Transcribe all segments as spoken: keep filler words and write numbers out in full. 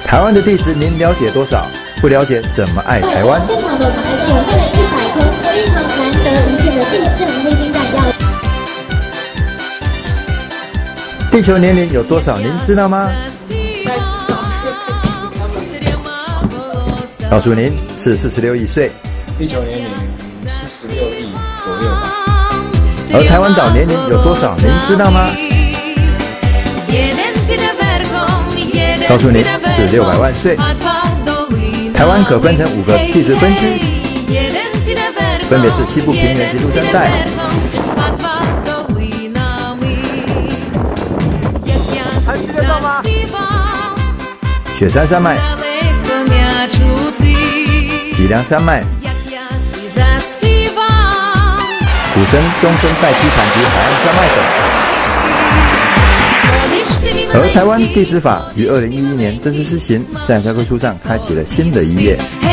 台湾的地质您了解多少？不了解怎么爱台湾？ 现场的我们还是有带了一百颗非常难得一见的地震黑金弹药。 地球年龄有多少？您知道吗？告诉您是四十六亿岁。 地球年龄四十六亿左右吧。 而台湾岛年龄有多少？您知道吗？告诉您是六百万岁。台湾可分成五个地质分区，分别是西部平原及陆山带、雪山山脉、脊梁山脉、土生、中生代基盘及海岸山脉等。而台湾地质法于二零一一年正式施行，在教科书上开启了新的一页。 大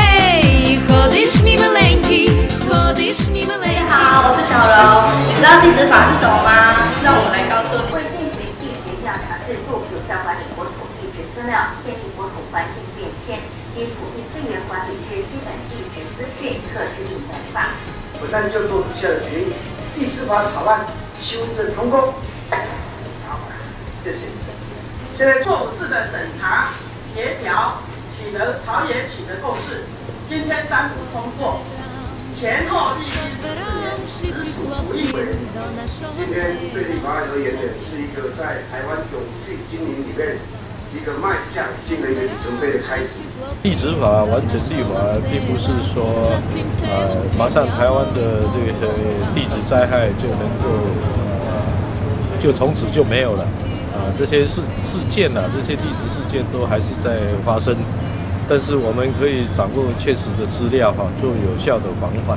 家好，我是小柔。你知道地质法是什么吗？让我们来告诉你。为进行地质调查制度，有效管理国土地质资料，建立国土环境变迁及土地资源管理之基本地质资讯，特制定本法。 不但就做出下的决议，地质法草案修正通过。好，谢谢。现在错误式的审查、协调、取得朝野取得共识，今天三读通过，前后历经十四年，实属不易。 今天对立法案而言呢，是一个在台湾永续经营里面一个迈向新的一个里程碑的开始。 地质法完整地法，并不是说呃马上台湾的这个地质灾害就能够呃就从此就没有了。啊，这些事事件啊，这些地质事件都还是在发生，但是我们可以掌握确实的资料哈、啊，做有效的防范。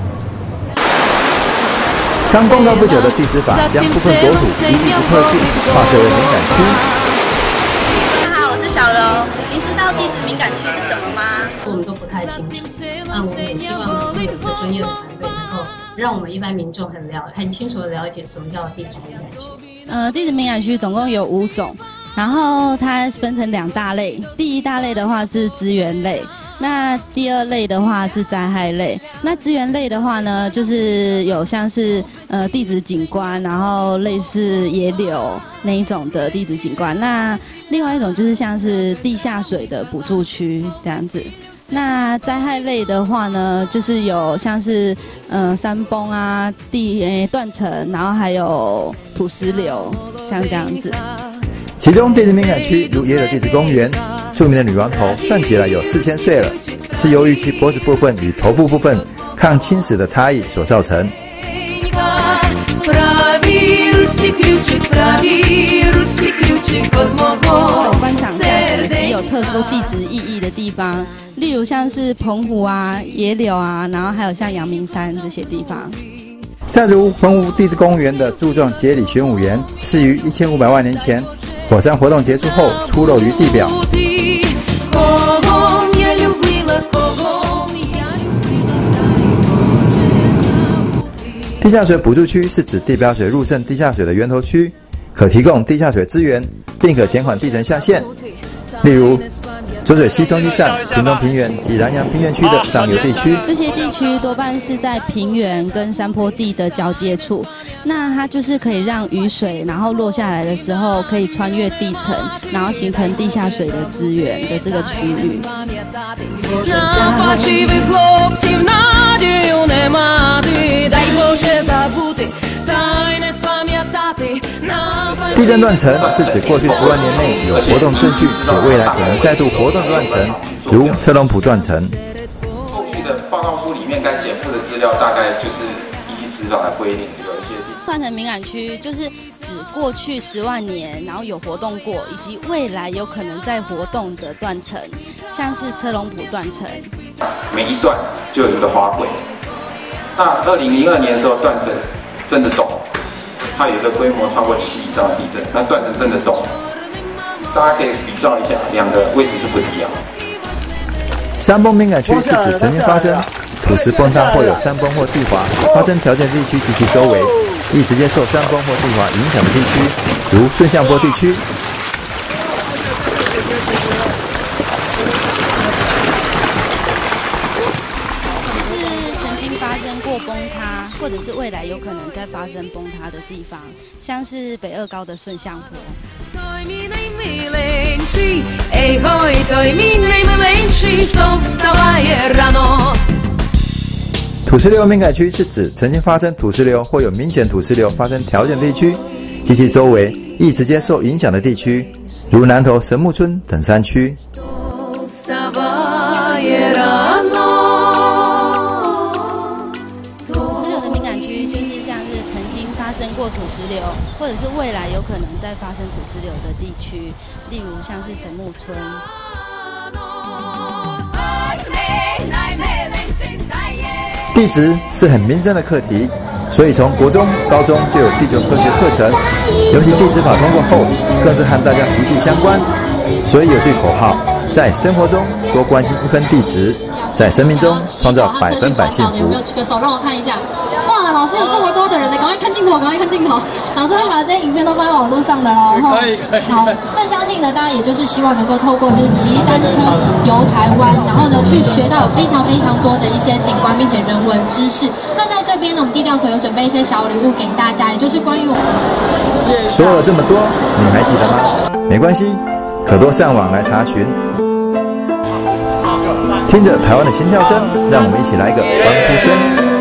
刚公告不久的地质法将部分国土依地质特性划设为敏感区。 大家好，我是小柔。您知道地质敏感区是什么吗？ 我们都不太清楚。那我们也希望能够有一个专业的团队，能够让我们一般民众很了很清楚的了解什么叫地质敏感区。 呃，地质敏感区总共有五种，然后它分成两大类。第一大类的话是资源类，那第二类的话是灾害类。那资源类的话呢，就是有像是呃地质景观，然后类似野柳那一种的地质景观。那另外一种就是像是地下水的补助区这样子。那灾害类的话呢，就是有像是呃山崩啊、地诶断层，然后还有土石流，像这样子。 其中地质敏感区如野柳地质公园，著名的女王头算起来有四千岁了，是由于其脖子部分与头部部分抗侵蚀的差异所造成。 有观赏价值及有特殊地质意义的地方，例如像是澎湖啊、野柳啊，然后还有像阳明山这些地方。 善如澎湖地质公园的柱状节理玄武岩，是于一千五百万年前火山活动结束后出露于地表。地下水补助区是指地表水入渗地下水的源头区，可提供地下水资源，并可减缓地层下陷。例如，浊水溪中溪上、屏东平原及南洋平原区的上游地区， 这些地区多半是在平原跟山坡地的交界处。那它就是可以让雨水然后落下来的时候，可以穿越地层，然后形成地下水的资源的这个区域。 地震断层是指过去十万年内有活动证据且未来可能再度活动的断层，如车龙埔断层。 后续的报告书里面该减负的资料，大概就是依据执法的规定，有一些地断层敏感区就是指过去十万年然后有活动过，以及未来有可能在活动的断层，像是车龙埔断层。 每一段就有一个滑轨。那二零零二年的时候，断层真的动。它有一个规模超过七以上的地震，那断层真的动，大家可以比照一下，两个位置是不一样的。 山崩敏感区是指曾经发生土石崩塌或有山崩或地滑发生条件地区及其周围，易直接受山崩或地滑影响的地区，如顺向坡地区。 生过崩塌，或者是未来有可能再发生崩塌的地方，像是北二高的顺向坡。 土石流敏感区是指曾经发生土石流或有明显土石流发生条件地区，及其周围易直接受影响的地区，如南投神木村等山区。土石流的敏感区就是像是曾经发生过土石流，或者是未来有可能再发生土石流的地区，例如像是神木村。地质是很民生的课题，所以从国中、高中就有地球科学课程，尤其地质法通过后，更是和大家息息相关。所以有句口号，在生活中多关心一分地质，在生命中创造百分百幸福。 有没有举个手让我看一下？哇，老师有这么多的人呢，赶快看镜头，赶快看镜头。老师会把这些影片都放在网络上的喽。 可以可以。 好，那相信呢，大家也就是希望能够透过就是骑单车游台湾，然后呢去学到非常非常多的一些景观并且人文知识。那在这边呢，我们地调所有准备一些小礼物给大家，也就是关于我们。 说了这么多，你还记得吗？没关系，可多上网来查询。听着台湾的心跳声，让我们一起来个欢呼声。